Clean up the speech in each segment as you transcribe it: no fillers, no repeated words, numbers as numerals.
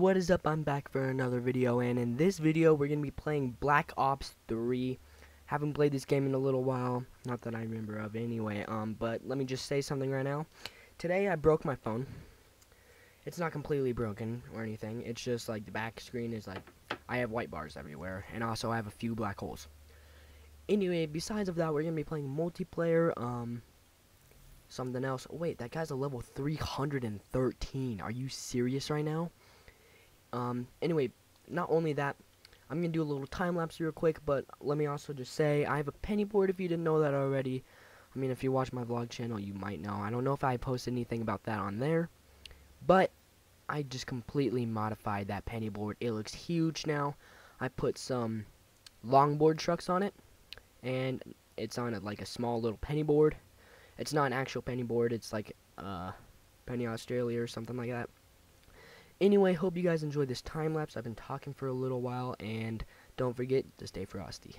what is up? I'm back for another video, and in this video we're gonna be playing Black Ops 3. Haven't played this game in a little while, not that I remember of anyway. But let me just say something right now. Today I broke my phone. It's not completely broken or anything. It's just like the back screen is like I have white bars everywhere, and also I have a few black holes. Anyway, besides of that, we're gonna be playing multiplayer. Something else. Oh, wait, that guy's a level 313. Are you serious right now? Anyway, not only that, I'm gonna do a little time lapse real quick, but let me also just say I have a penny board if you didn't know that already. I mean, if you watch my vlog channel, you might know. I don't know if I posted anything about that on there, but I just completely modified that penny board. It looks huge now. I put some longboard trucks on it, and it's on like a small little penny board. It's not an actual penny board, it's like Penny Australia or something like that. Anyway, hope you guys enjoyed this time lapse. I've been talking for a little while, and don't forget to stay frosty.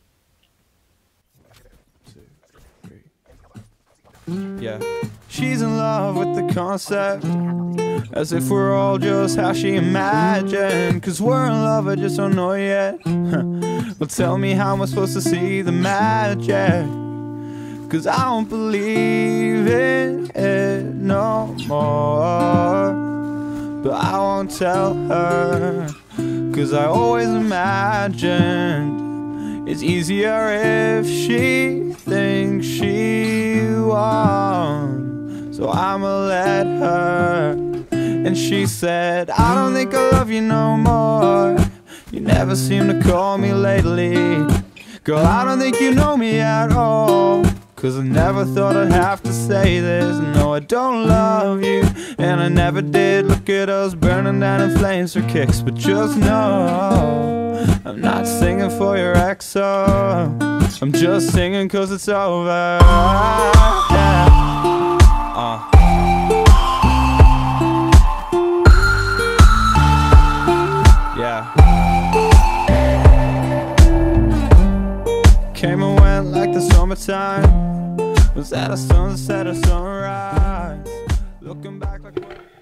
Yeah, she's in love with the concept, as if we're all just how she imagined. Cause we're in love, I just don't know yet. Well, tell me, how am I supposed to see the magic? Cause I don't believe in it no more. But I won't tell her, cause I always imagined it's easier if she thinks she won. So I'ma let her. And she said, I don't think I love you no more. You never seem to call me lately. Girl, I don't think you know me at all. Cause I never thought I'd have to say this. No, I don't love you, and I never did. Look at us burning down in flames for kicks. But just know, I'm not singing for your ex, oh. I'm just singing cause it's over, yeah. Yeah. Came and went like the summertime. Was that a sunset or sunrise? Looking back like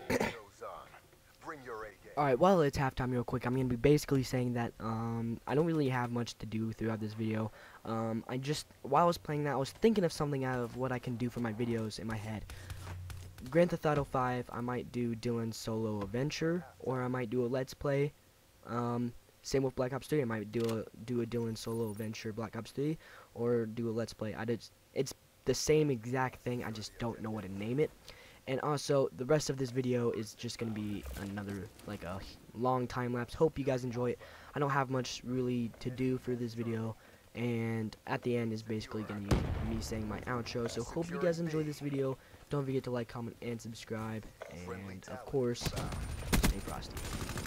Alright, while it's halftime real quick, I'm going to be basically saying that I don't really have much to do throughout this video. While I was playing that, I was thinking of something out of what I can do for my videos in my head. Grand Theft Auto 5, I might do Dylan's solo adventure, or I might do a let's play. Same with Black Ops 3, I might do a Dylan solo adventure Black Ops 3, or do a let's play. It's the same exact thing, I just don't know what to name it. And also, the rest of this video is just going to be another, like a long time lapse. Hope you guys enjoy it. I don't have much really to do for this video, and at the end is basically going to be me saying my outro. So hope you guys enjoy this video. Don't forget to like, comment, and subscribe. And of course, stay frosty.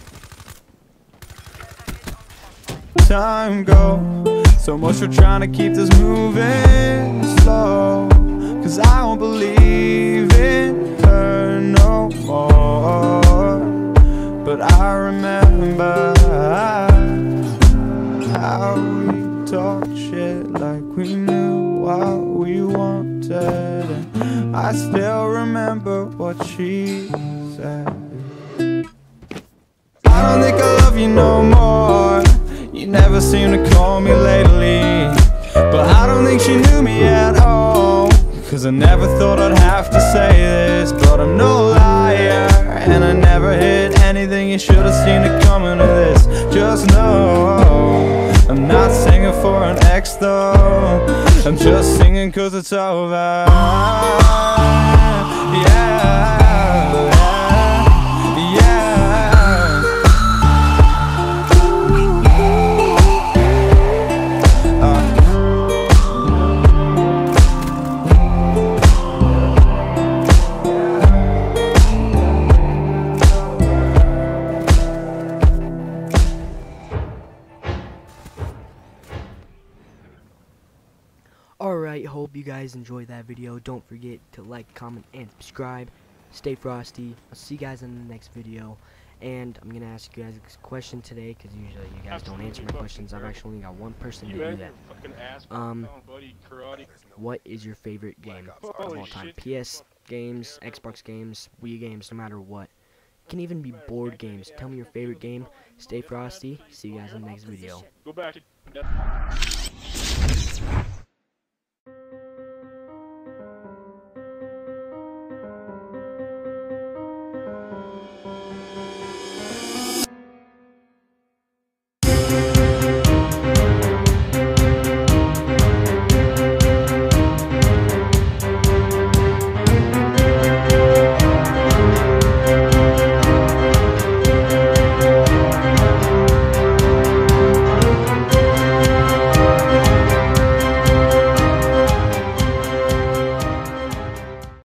Time go, so much for trying to keep this moving slow. Cause I don't believe in her no more. But I remember how we talked shit like we knew what we wanted. And I still remember what she said. I don't think I love you no more. You never seem to call me lately. But I don't think she knew me at all. Cause I never thought I'd have to say this. But I'm no liar, and I never hid anything. You should've seen it coming to this. Just know, I'm not singing for an ex though. I'm just singing cause it's over, yeah. Alright, hope you guys enjoyed that video. Don't forget to like, comment, and subscribe. Stay frosty. I'll see you guys in the next video. And I'm going to ask you guys a question today, because usually you guys don't answer my questions. I've actually only got one person to do that. What is your favorite game of all time? PS games, Xbox games, Wii games, no matter what. can even be board games. Tell me your favorite game. Stay frosty. See you guys in the next video. Go back.